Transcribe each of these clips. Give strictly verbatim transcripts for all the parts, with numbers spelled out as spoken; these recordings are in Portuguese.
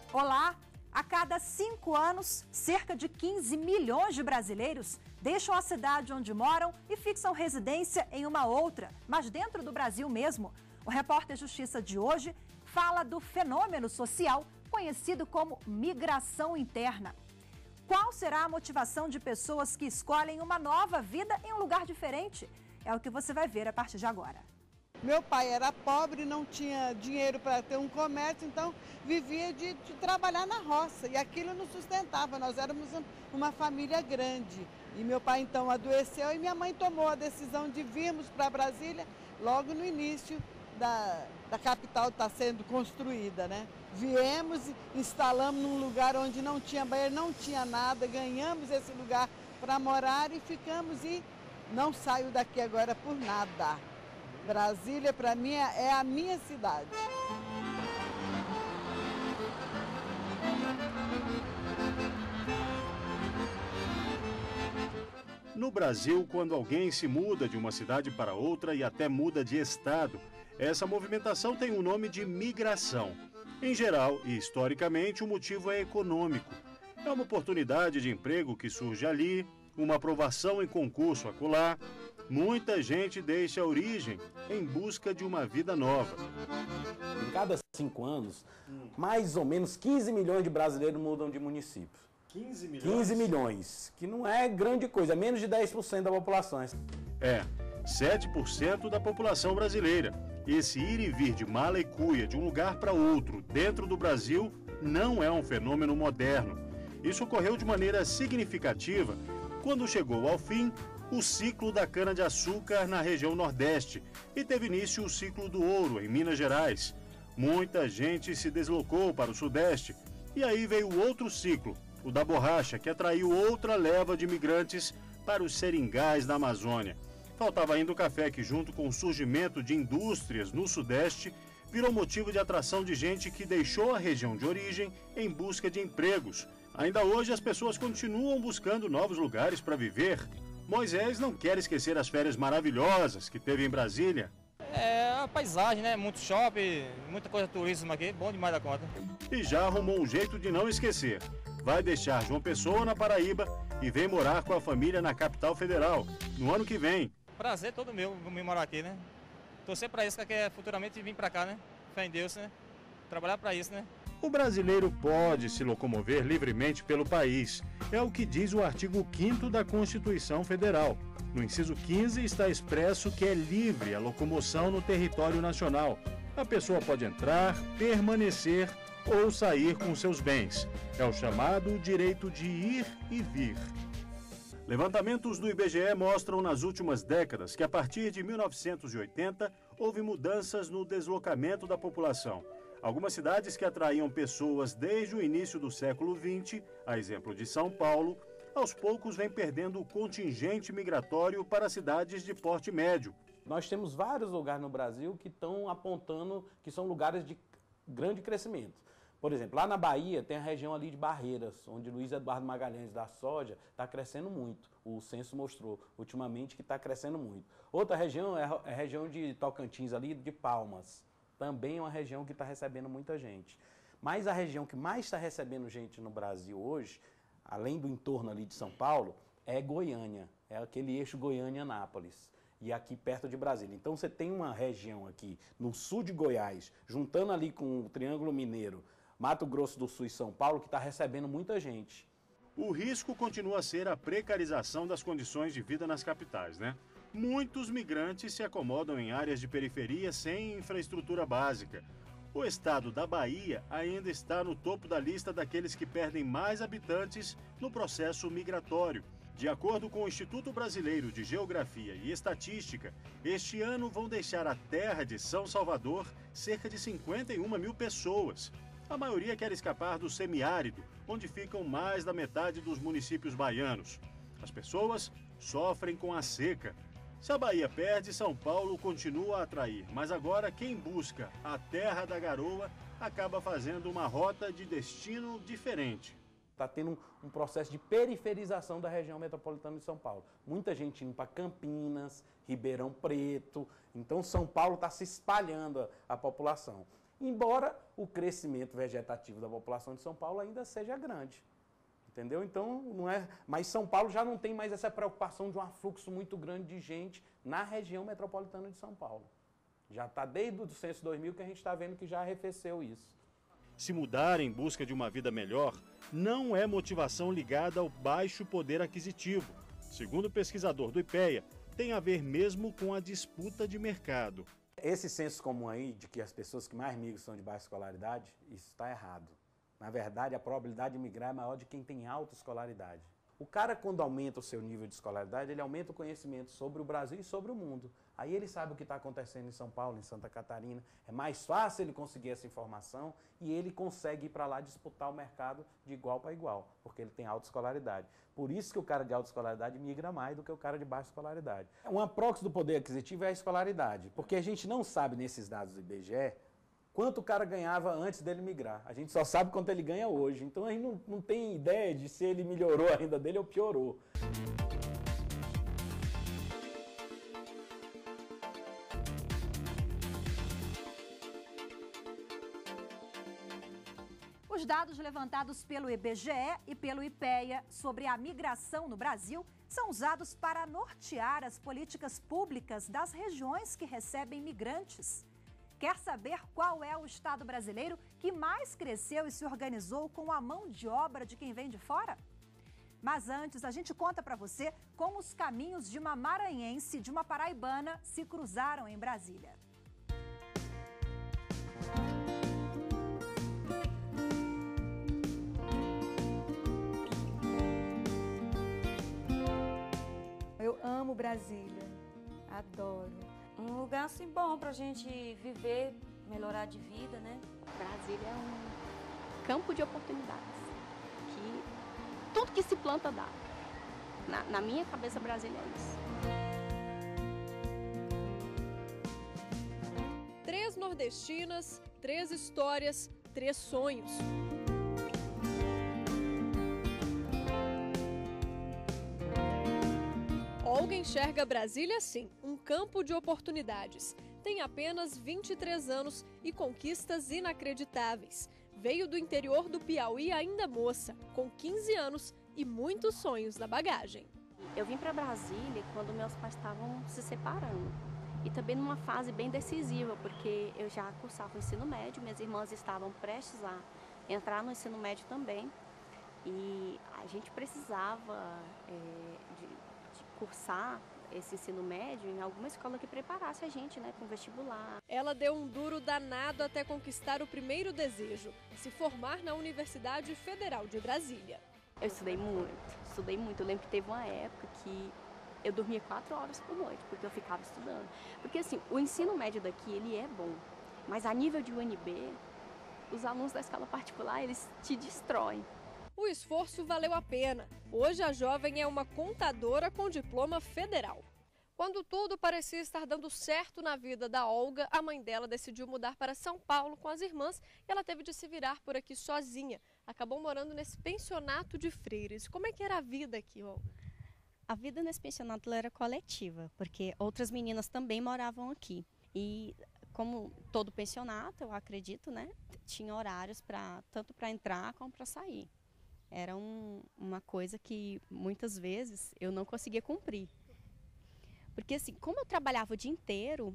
Olá! A cada cinco anos, cerca de quinze milhões de brasileiros deixam a cidade onde moram e fixam residência em uma outra, mas dentro do Brasil mesmo. O Repórter Justiça de hoje fala do fenômeno social conhecido como migração interna. Qual será a motivação de pessoas que escolhem uma nova vida em um lugar diferente? É o que você vai ver a partir de agora. Meu pai era pobre, não tinha dinheiro para ter um comércio, então vivia de, de trabalhar na roça e aquilo nos sustentava. Nós éramos uma família grande e meu pai então adoeceu e minha mãe tomou a decisão de virmos para Brasília logo no início da, da capital estar sendo construída, né? Viemos, instalamos num lugar onde não tinha banheiro, não tinha nada, ganhamos esse lugar para morar e ficamos e não saio daqui agora por nada. Brasília, para mim, é a minha cidade. No Brasil, quando alguém se muda de uma cidade para outra e até muda de estado, essa movimentação tem o nome de migração. Em geral e historicamente, o motivo é econômico. É uma oportunidade de emprego que surge ali, uma aprovação em concurso acolá. Muita gente deixa a origem em busca de uma vida nova. Em cada cinco anos, mais ou menos quinze milhões de brasileiros mudam de município. quinze milhões? quinze milhões, que não é grande coisa, é menos de dez por cento da população. É, sete por cento da população brasileira. Esse ir e vir de mala e cuia de um lugar para outro dentro do Brasil não é um fenômeno moderno. Isso ocorreu de maneira significativa quando chegou ao fim o ciclo da cana-de-açúcar na região Nordeste e teve início o ciclo do ouro em Minas Gerais. Muita gente se deslocou para o Sudeste e aí veio outro ciclo, o da borracha, que atraiu outra leva de imigrantes para os seringais da Amazônia. Faltava ainda o café, que junto com o surgimento de indústrias no Sudeste, virou motivo de atração de gente que deixou a região de origem em busca de empregos. Ainda hoje as pessoas continuam buscando novos lugares para viver. Moisés não quer esquecer as férias maravilhosas que teve em Brasília. É a paisagem, né? Muito shopping, muita coisa de turismo aqui, bom demais da conta. E já arrumou um jeito de não esquecer. Vai deixar João Pessoa na Paraíba e vem morar com a família na capital federal, no ano que vem. Prazer todo meu vir morar aqui, né? Torcer para isso, que quer futuramente vir para cá, né? Fé em Deus, né? Trabalhar para isso, né? O brasileiro pode se locomover livremente pelo país. É o que diz o artigo quinto da Constituição Federal. No inciso quinze está expresso que é livre a locomoção no território nacional. A pessoa pode entrar, permanecer ou sair com seus bens. É o chamado direito de ir e vir. Levantamentos do I B G E mostram nas últimas décadas que a partir de mil novecentos e oitenta houve mudanças no deslocamento da população. Algumas cidades que atraíam pessoas desde o início do século vinte, a exemplo de São Paulo, aos poucos vem perdendo o contingente migratório para cidades de porte médio. Nós temos vários lugares no Brasil que estão apontando que são lugares de grande crescimento. Por exemplo, lá na Bahia tem a região ali de Barreiras, onde Luiz Eduardo Magalhães da soja está crescendo muito. O censo mostrou ultimamente que está crescendo muito. Outra região é a região de Tocantins, ali de Palmas. Também é uma região que está recebendo muita gente. Mas a região que mais está recebendo gente no Brasil hoje, além do entorno ali de São Paulo, é Goiânia. É aquele eixo Goiânia-Anápolis. E aqui perto de Brasília. Então você tem uma região aqui no sul de Goiás, juntando ali com o Triângulo Mineiro, Mato Grosso do Sul e São Paulo, que está recebendo muita gente. O risco continua a ser a precarização das condições de vida nas capitais, né? Muitos migrantes se acomodam em áreas de periferia sem infraestrutura básica. O estado da Bahia ainda está no topo da lista daqueles que perdem mais habitantes no processo migratório. De acordo com o Instituto Brasileiro de Geografia e Estatística, este ano vão deixar a terra de São Salvador cerca de cinquenta e uma mil pessoas. A maioria quer escapar do semiárido, onde ficam mais da metade dos municípios baianos. As pessoas sofrem com a seca. Se a Bahia perde, São Paulo continua a atrair, mas agora quem busca a terra da garoa acaba fazendo uma rota de destino diferente. Está tendo um, um processo de periferização da região metropolitana de São Paulo. Muita gente indo para Campinas, Ribeirão Preto. Então São Paulo está se espalhando a, a população. embora o crescimento vegetativo da população de São Paulo ainda seja grande. Entendeu? Então, não é. Mas São Paulo já não tem mais essa preocupação de um afluxo muito grande de gente na região metropolitana de São Paulo. Já está desde o censo dois mil que a gente está vendo que já arrefeceu isso. Se mudar em busca de uma vida melhor, não é motivação ligada ao baixo poder aquisitivo. Segundo o pesquisador do IPEA, tem a ver mesmo com a disputa de mercado. Esse senso comum aí de que as pessoas que mais migram são de baixa escolaridade, isso está errado. Na verdade, a probabilidade de migrar é maior de quem tem alta escolaridade. O cara, quando aumenta o seu nível de escolaridade, ele aumenta o conhecimento sobre o Brasil e sobre o mundo. Aí ele sabe o que está acontecendo em São Paulo, em Santa Catarina. É mais fácil ele conseguir essa informação e ele consegue ir para lá disputar o mercado de igual para igual, porque ele tem alta escolaridade. Por isso que o cara de alta escolaridade migra mais do que o cara de baixa escolaridade. Uma proxy do poder aquisitivo é a escolaridade, porque a gente não sabe nesses dados do I B G E quanto o cara ganhava antes dele migrar. A gente só sabe quanto ele ganha hoje. Então a gente não, não tem ideia de se ele melhorou a renda dele ou piorou. Os dados levantados pelo I B G E e pelo IPEA sobre a migração no Brasil são usados para nortear as políticas públicas das regiões que recebem migrantes. Quer saber qual é o estado brasileiro que mais cresceu e se organizou com a mão de obra de quem vem de fora? Mas antes, a gente conta para você como os caminhos de uma maranhense e de uma paraibana se cruzaram em Brasília. Eu amo Brasília, adoro. Um lugar assim bom pra gente viver, melhorar de vida, né? Brasília é um campo de oportunidades, que tudo que se planta dá. Na, na minha cabeça, Brasília é isso. Três nordestinas, três histórias, três sonhos. Olga enxerga Brasília assim, um campo de oportunidades. Tem apenas vinte e três anos e conquistas inacreditáveis. Veio do interior do Piauí ainda moça, com quinze anos e muitos sonhos na bagagem. Eu vim para Brasília quando meus pais estavam se separando. E também numa fase bem decisiva, porque eu já cursava o ensino médio, minhas irmãs estavam prestes a entrar no ensino médio também. E a gente precisava é, de... cursar esse ensino médio em alguma escola que preparasse a gente, né, com vestibular. Ela deu um duro danado até conquistar o primeiro desejo, se formar na Universidade Federal de Brasília. Eu estudei muito, estudei muito. Eu lembro que teve uma época que eu dormia quatro horas por noite, porque eu ficava estudando. Porque assim, o ensino médio daqui, ele é bom, mas a nível de U N B, os alunos da escola particular, eles te destroem. O esforço valeu a pena. Hoje a jovem é uma contadora com diploma federal. Quando tudo parecia estar dando certo na vida da Olga, a mãe dela decidiu mudar para São Paulo com as irmãs e ela teve de se virar por aqui sozinha. Acabou morando nesse pensionato de freiras. Como é que era a vida aqui, Olga? A vida nesse pensionato era coletiva, porque outras meninas também moravam aqui. E como todo pensionato, eu acredito, né, tinha horários pra, tanto para entrar como para sair. Era um, uma coisa que muitas vezes eu não conseguia cumprir. Porque assim, como eu trabalhava o dia inteiro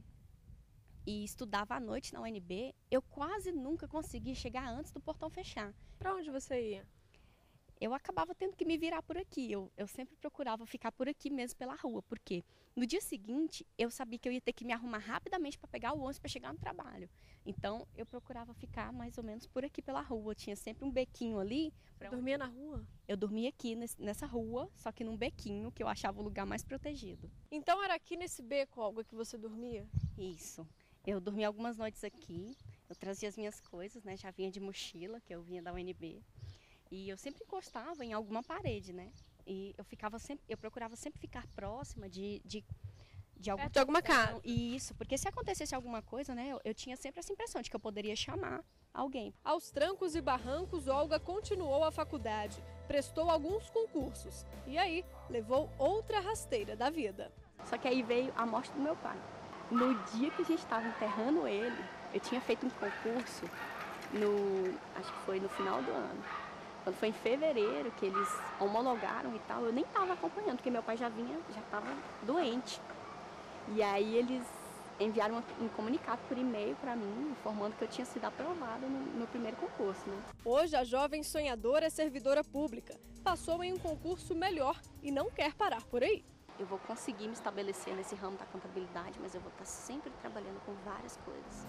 e estudava à noite na U N B, eu quase nunca conseguia chegar antes do portão fechar. Para onde você ia? Eu acabava tendo que me virar por aqui. Eu, eu sempre procurava ficar por aqui mesmo pela rua, porque no dia seguinte eu sabia que eu ia ter que me arrumar rapidamente para pegar o ônibus para chegar no trabalho. Então eu procurava ficar mais ou menos por aqui pela rua. Tinha sempre um bequinho ali. Dormia na rua? Eu dormia aqui nesse, nessa rua, só que num bequinho que eu achava o lugar mais protegido. Então era aqui nesse beco, Olga, que você dormia? Isso. Eu dormia algumas noites aqui. Eu trazia as minhas coisas, né? Já vinha de mochila, que eu vinha da U N B. E eu sempre encostava em alguma parede, né? E eu ficava sempre, eu procurava sempre ficar próxima de, de, de, algum, de alguma casa. Isso, porque se acontecesse alguma coisa, né? Eu, eu tinha sempre essa impressão de que eu poderia chamar alguém. Aos trancos e barrancos, Olga continuou a faculdade, prestou alguns concursos e aí levou outra rasteira da vida. Só que aí veio a morte do meu pai. No dia que a gente estava enterrando ele, Eu tinha feito um concurso, no, acho que foi no final do ano. Quando foi em fevereiro que eles homologaram e tal, eu nem estava acompanhando, porque meu pai já vinha, já estava doente. E aí eles enviaram um comunicado por e-mail para mim, informando que eu tinha sido aprovada no meu primeiro concurso, né? Hoje, a jovem sonhadora é servidora pública. Passou em um concurso melhor e não quer parar por aí. Eu vou conseguir me estabelecer nesse ramo da contabilidade, mas eu vou estar sempre trabalhando com várias coisas.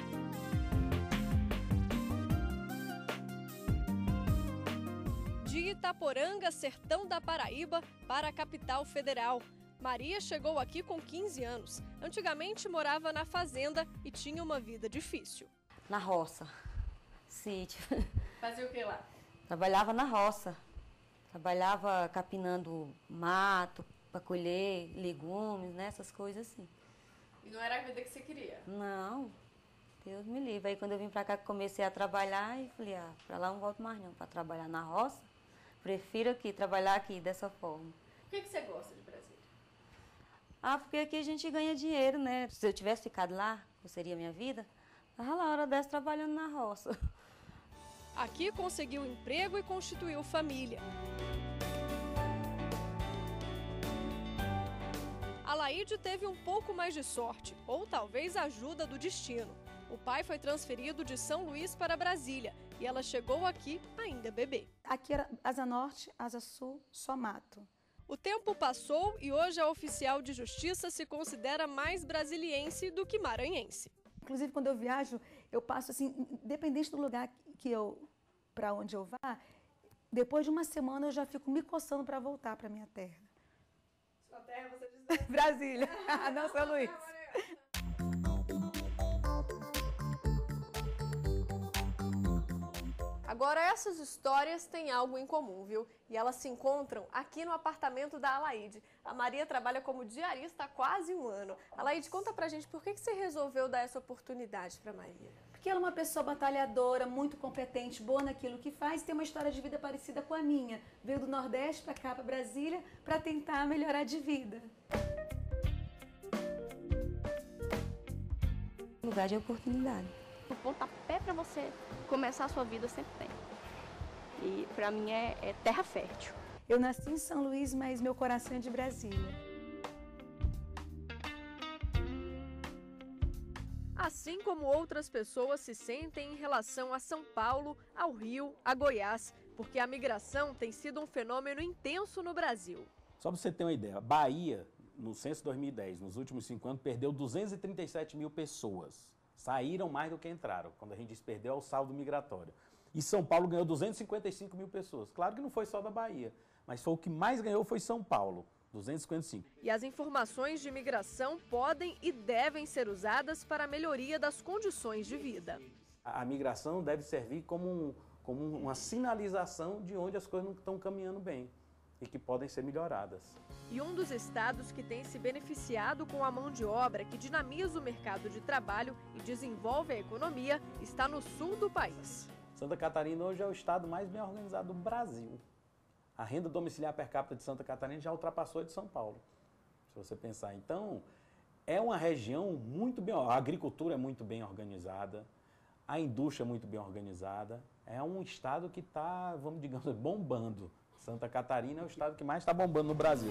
De Itaporanga, sertão da Paraíba, para a capital federal. Maria chegou aqui com quinze anos. Antigamente morava na fazenda e tinha uma vida difícil. Na roça, sítio. Fazia o que lá? Trabalhava na roça. Trabalhava capinando mato para colher legumes, né? Essas coisas assim. E não era a vida que você queria? Não, Deus me livre. Aí quando eu vim para cá, comecei a trabalhar e falei, ah, para lá não volto mais não, para trabalhar na roça. Prefiro aqui, trabalhar aqui dessa forma. Por que que você gosta de Brasília? Ah, porque aqui a gente ganha dinheiro, né? Se eu tivesse ficado lá, qual seria a minha vida? Estava lá, hora dessa, trabalhando na roça. Aqui conseguiu emprego e constituiu família. A Laíde teve um pouco mais de sorte, ou talvez a ajuda do destino. O pai foi transferido de São Luís para Brasília e ela chegou aqui ainda bebê. Aqui era Asa Norte, Asa Sul, só mato. O tempo passou e hoje a oficial de justiça se considera mais brasiliense do que maranhense. Inclusive, quando eu viajo, eu passo assim, independente do lugar que eu, para onde eu vá, depois de uma semana eu já fico me coçando para voltar para minha terra. Sua terra, você diz? Brasília, não São Luís. Agora, essas histórias têm algo em comum, viu? E elas se encontram aqui no apartamento da Alaide. A Maria trabalha como diarista há quase um ano. Alaide, conta pra gente por que você resolveu dar essa oportunidade pra Maria. Porque ela é uma pessoa batalhadora, muito competente, boa naquilo que faz, tem uma história de vida parecida com a minha. Veio do Nordeste pra cá, pra Brasília, pra tentar melhorar de vida. Lugar de oportunidade. O pontapé para você começar a sua vida sempre tem. E para mim é, é terra fértil. Eu nasci em São Luís, mas meu coração é de Brasília. Assim como outras pessoas se sentem em relação a São Paulo, ao Rio, a Goiás, porque a migração tem sido um fenômeno intenso no Brasil. Só para você ter uma ideia, Bahia, no censo dois mil e dez, nos últimos cinco anos, perdeu duzentas e trinta e sete mil pessoas. Saíram mais do que entraram, quando a gente diz perdeu é o saldo migratório. E São Paulo ganhou duzentas e cinquenta e cinco mil pessoas. Claro que não foi só da Bahia, mas foi o que mais ganhou foi São Paulo, duzentas e cinquenta e cinco. E as informações de migração podem e devem ser usadas para a melhoria das condições de vida. A, a migração deve servir como, um, como uma sinalização de onde as coisas não estão caminhando bem e que podem ser melhoradas. E um dos estados que tem se beneficiado com a mão de obra que dinamiza o mercado de trabalho e desenvolve a economia está no sul do país. Santa Catarina hoje é o estado mais bem organizado do Brasil. A renda domiciliar per capita de Santa Catarina já ultrapassou a de São Paulo, se você pensar. Então, é uma região muito bem... A agricultura é muito bem organizada, a indústria é muito bem organizada. É um estado que está, vamos digamos, bombando. Santa Catarina é o estado que mais está bombando no Brasil.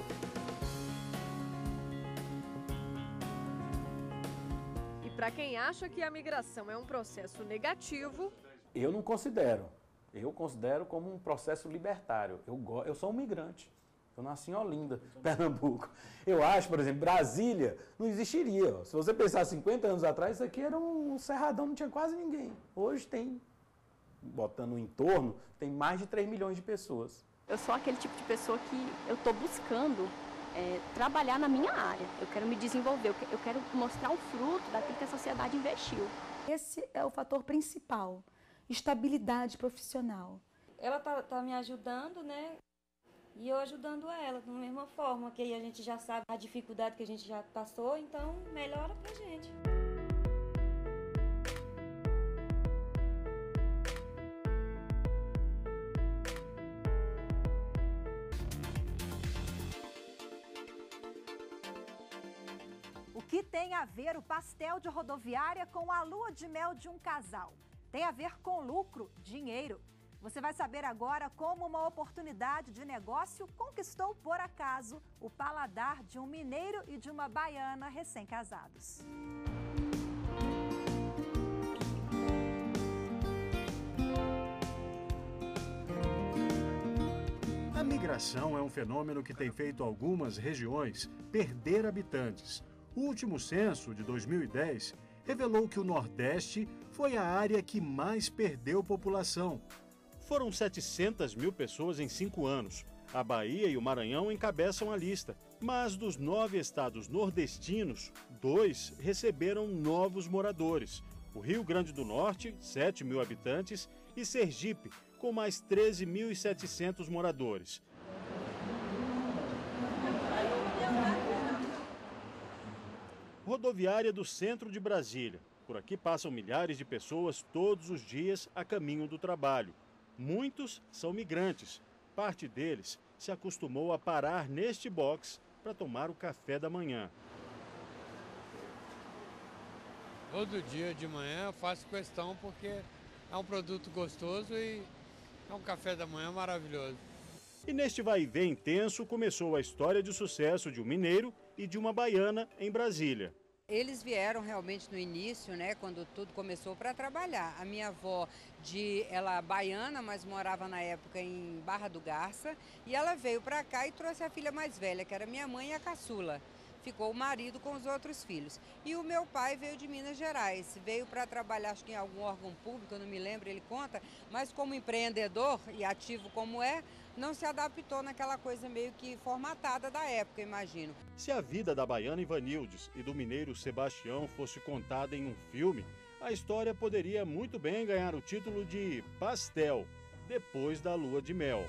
E para quem acha que a migração é um processo negativo... Eu não considero. Eu considero como um processo libertário. Eu, eu sou um migrante. Eu nasci em Olinda, Pernambuco. Eu acho, por exemplo, Brasília não existiria. Se você pensar cinquenta anos atrás, isso aqui era um cerradão, não tinha quase ninguém. Hoje tem, botando um entorno, tem mais de três milhões de pessoas. Eu sou aquele tipo de pessoa que eu estou buscando é, trabalhar na minha área. Eu quero me desenvolver, eu quero mostrar o fruto daquilo que a sociedade investiu. Esse é o fator principal, estabilidade profissional. Ela tá, tá me ajudando, né? E eu ajudando ela da mesma forma, que aí a gente já sabe a dificuldade que a gente já passou, então melhora pra gente. O que tem a ver o pastel de rodoviária com a lua de mel de um casal? Tem a ver com lucro, dinheiro. Você vai saber agora como uma oportunidade de negócio conquistou, por acaso, o paladar de um mineiro e de uma baiana recém-casados. A migração é um fenômeno que tem feito algumas regiões perder habitantes. O último censo, de dois mil e dez, revelou que o Nordeste foi a área que mais perdeu população. Foram setecentas mil pessoas em cinco anos. A Bahia e o Maranhão encabeçam a lista. Mas dos nove estados nordestinos, dois receberam novos moradores. O Rio Grande do Norte, sete mil habitantes, e Sergipe, com mais treze mil e setecentos moradores. Rodoviária do centro de Brasília. Por aqui passam milhares de pessoas todos os dias a caminho do trabalho. Muitos são migrantes. Parte deles se acostumou a parar neste box para tomar o café da manhã. Todo dia de manhã eu faço questão porque é um produto gostoso e é um café da manhã maravilhoso. E neste vai e vem intenso começou a história de sucesso de um mineiro e de uma baiana em Brasília. Eles vieram realmente no início, né, quando tudo começou, para trabalhar. A minha avó, de, ela é baiana, mas morava na época em Barra do Garça, e ela veio para cá e trouxe a filha mais velha, que era minha mãe e a caçula. Ficou o marido com os outros filhos. E o meu pai veio de Minas Gerais, veio para trabalhar, acho que em algum órgão público, eu não me lembro, ele conta, mas como empreendedor e ativo como é, não se adaptou naquela coisa meio que formatada da época, imagino. Se a vida da baiana Ivanildes e do mineiro Sebastião fosse contada em um filme, a história poderia muito bem ganhar o título de Pastel, depois da lua de mel.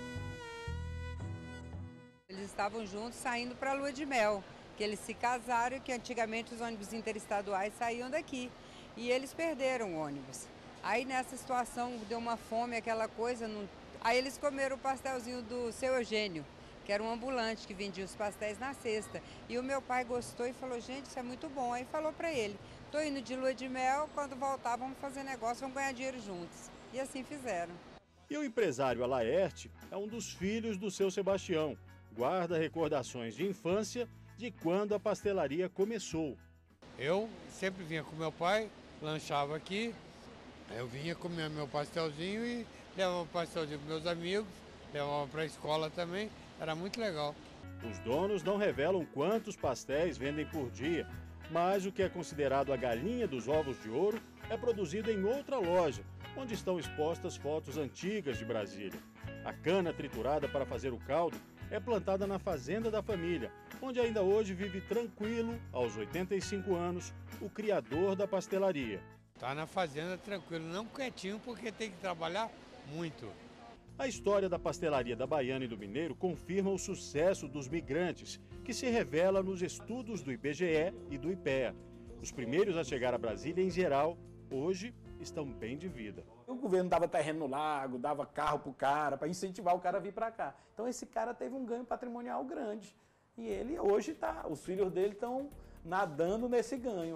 Eles estavam juntos saindo para a lua de mel, que eles se casaram, que antigamente os ônibus interestaduais saíam daqui. E eles perderam o ônibus. Aí nessa situação deu uma fome, aquela coisa. Não... Aí eles comeram o pastelzinho do seu Eugênio, que era um ambulante que vendia os pastéis na cesta. E o meu pai gostou e falou, gente, isso é muito bom. Aí falou para ele, tô indo de lua de mel, quando voltar vamos fazer negócio, vamos ganhar dinheiro juntos. E assim fizeram. E o empresário Alaerte é um dos filhos do seu Sebastião. Guarda recordações de infância de quando a pastelaria começou. Eu sempre vinha com meu pai, lanchava aqui, eu vinha comer meu pastelzinho e levava o pastelzinho para meus amigos, levava para a escola também, era muito legal. Os donos não revelam quantos pastéis vendem por dia, mas o que é considerado a galinha dos ovos de ouro é produzido em outra loja, onde estão expostas fotos antigas de Brasília. A cana triturada para fazer o caldo é plantada na fazenda da família, onde ainda hoje vive tranquilo, aos oitenta e cinco anos, o criador da pastelaria. Está na fazenda tranquilo, não quietinho, porque tem que trabalhar muito. A história da pastelaria da Baiana e do Mineiro confirma o sucesso dos migrantes, que se revela nos estudos do I B G E e do IPEA. Os primeiros a chegar a Brasília, em geral, hoje estão bem de vida. O governo dava terreno no lago, dava carro para o cara, para incentivar o cara a vir para cá. Então esse cara teve um ganho patrimonial grande. E ele hoje tá, os filhos dele estão nadando nesse ganho.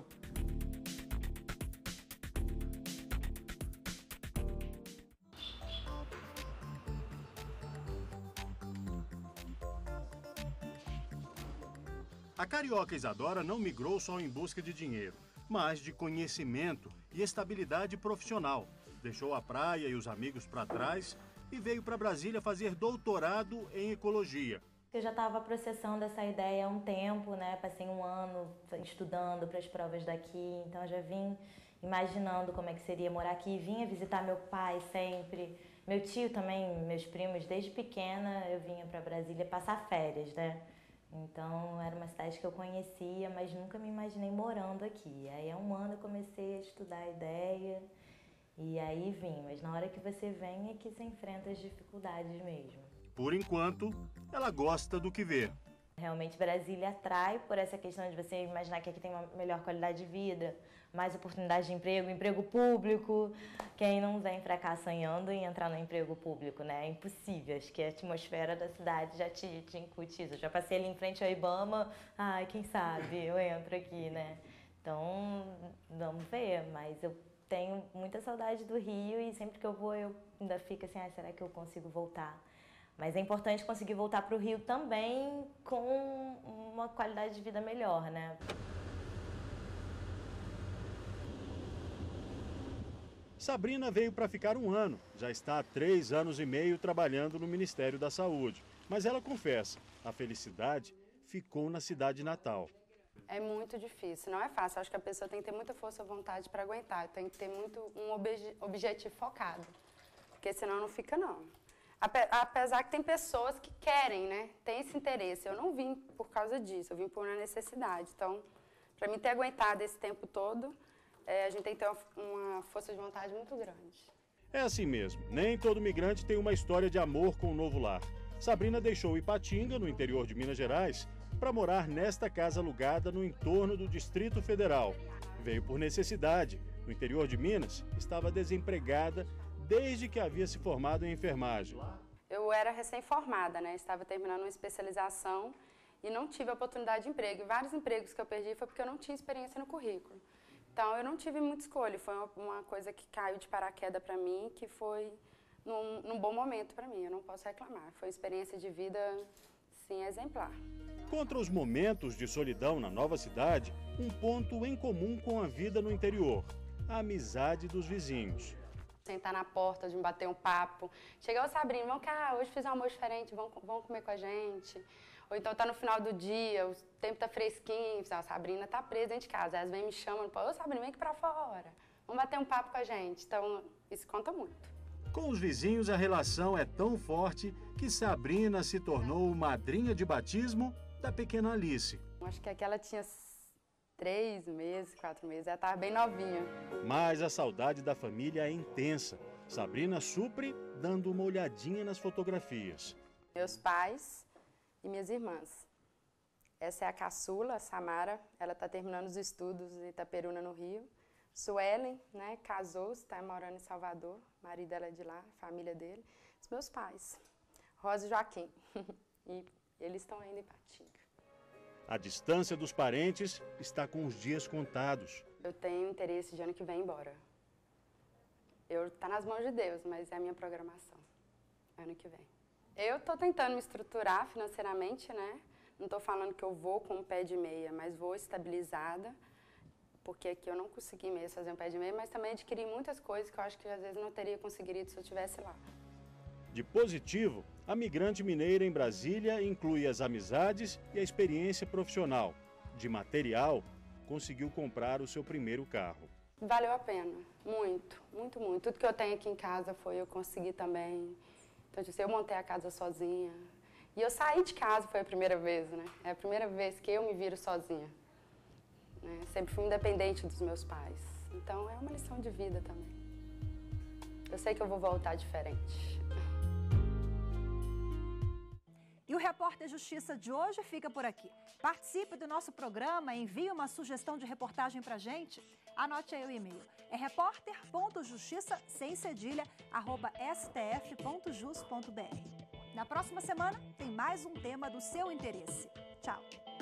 A carioca Isadora não migrou só em busca de dinheiro, mas de conhecimento e estabilidade profissional. Deixou a praia e os amigos para trás e veio para Brasília fazer doutorado em ecologia. Eu já estava processando essa ideia há um tempo, né? Passei um ano estudando para as provas daqui, então eu já vim imaginando como é que seria morar aqui. Vinha visitar meu pai sempre, meu tio também, meus primos, desde pequena eu vinha para Brasília passar férias, né? Então era uma cidade que eu conhecia, mas nunca me imaginei morando aqui. Aí há um ano eu comecei a estudar a ideia e aí vim, mas na hora que você vem é que você enfrenta as dificuldades mesmo. Por enquanto, ela gosta do que vê. Realmente Brasília atrai por essa questão de você imaginar que aqui tem uma melhor qualidade de vida, mais oportunidade de emprego, emprego público. Quem não vem para cá sonhando em entrar no emprego público, né? É impossível. Acho que a atmosfera da cidade já te, te incute isso. Eu já passei ali em frente ao Ibama, ai, quem sabe eu entro aqui, né? Então, vamos ver, mas eu tenho muita saudade do Rio e sempre que eu vou eu ainda fico assim, ah, será que eu consigo voltar? Mas é importante conseguir voltar para o Rio também com uma qualidade de vida melhor, né? Sabrina veio para ficar um ano. Já está há três anos e meio trabalhando no Ministério da Saúde. Mas ela confessa, a felicidade ficou na cidade natal. É muito difícil, não é fácil. Acho que a pessoa tem que ter muita força e vontade para aguentar. Tem que ter muito um obje- objetivo focado, porque senão não fica, não. Apesar que tem pessoas que querem, né? Tem esse interesse. Eu não vim por causa disso, eu vim por uma necessidade. Então, para mim ter aguentado esse tempo todo, é, a gente tem que ter uma, uma força de vontade muito grande. É assim mesmo. Nem todo migrante tem uma história de amor com o novo lar. Sabrina deixou Ipatinga, no interior de Minas Gerais, para morar nesta casa alugada no entorno do Distrito Federal. Veio por necessidade. No interior de Minas, estava desempregada desde que havia se formado em enfermagem. Eu era recém-formada, né? Estava terminando uma especialização e não tive oportunidade de emprego. E vários empregos que eu perdi foi porque eu não tinha experiência no currículo. Então, eu não tive muita escolha. Foi uma, uma coisa que caiu de paraquedas para mim, que foi num, num bom momento para mim. Eu não posso reclamar. Foi uma experiência de vida, sim, exemplar. Contra os momentos de solidão na nova cidade, um ponto em comum com a vida no interior: a amizade dos vizinhos. Sentar na porta, de bater um papo. Chegar, ô Sabrina, vamos cá, hoje fiz um almoço diferente, vamos, vamos comer com a gente. Ou então tá no final do dia, o tempo tá fresquinho, a Sabrina tá presa dentro de casa. Elas vêm me chamam, ô Sabrina, vem aqui pra fora, vamos bater um papo com a gente. Então, isso conta muito. Com os vizinhos, a relação é tão forte que Sabrina se tornou madrinha de batismo da pequena Alice. Acho que aqui ela tinha três meses, quatro meses, ela estava bem novinha. Mas a saudade da família é intensa. Sabrina supre dando uma olhadinha nas fotografias. Meus pais e minhas irmãs. Essa é a caçula, a Samara, ela está terminando os estudos em Itaperuna, no Rio. Suelen, né, casou-se, está morando em Salvador, o marido dela é de lá, a família dele. Os meus pais, Rosa e Joaquim, e eles estão ainda em Ipatinga. A distância dos parentes está com os dias contados. Eu tenho interesse de ano que vem embora. Eu tá nas mãos de Deus, mas é a minha programação, ano que vem. Eu estou tentando me estruturar financeiramente, né? Não estou falando que eu vou com um pé de meia, mas vou estabilizada, porque aqui eu não consegui mesmo fazer um pé de meia, mas também adquiri muitas coisas que eu acho que às vezes não teria conseguido se eu estivesse lá. De positivo, a migrante mineira em Brasília inclui as amizades e a experiência profissional. De material, conseguiu comprar o seu primeiro carro. Valeu a pena, muito, muito, muito. Tudo que eu tenho aqui em casa foi eu consegui também. Então, eu montei a casa sozinha. E eu saí de casa, foi a primeira vez, né? É a primeira vez que eu me viro sozinha. Né? Sempre fui independente dos meus pais. Então, é uma lição de vida também. Eu sei que eu vou voltar diferente. E o Repórter Justiça de hoje fica por aqui. Participe do nosso programa, envie uma sugestão de reportagem pra gente. Anote aí o e-mail. É repórter ponto justiça, sem cedilha, arroba s t f ponto jus ponto b r. Na próxima semana tem mais um tema do seu interesse. Tchau!